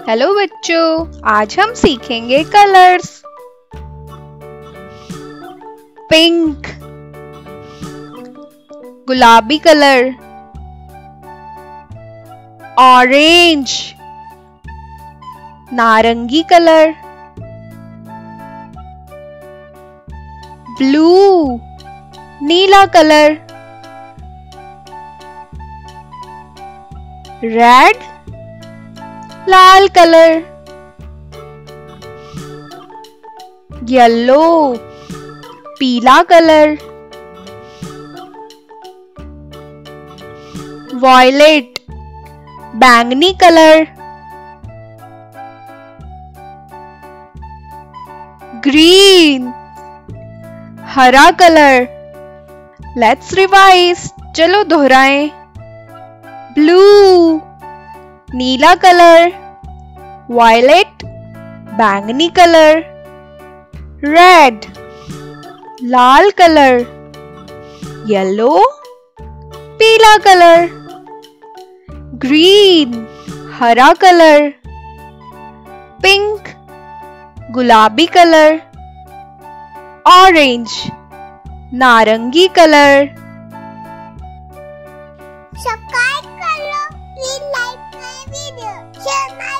Hello बच्चों, आज हम सीखेंगे कलर्स। पिंक गुलाबी कलर, ऑरेंज नारंगी कलर, ब्लू नीला कलर, रेड लाल कलर, येलो पीला कलर, वॉयलेट बैंगनी कलर, ग्रीन हरा कलर। लेट्स रिवाइज, चलो दोहराएं। ब्लू नीला कलर, वॉयलेट बैंगनी कलर, रेड लाल कलर, येलो पीला कलर, ग्रीन हरा कलर, पिंक गुलाबी कलर, ऑरेंज नारंगी कलर। सब्सक्राइब कर लो, please like my video, share my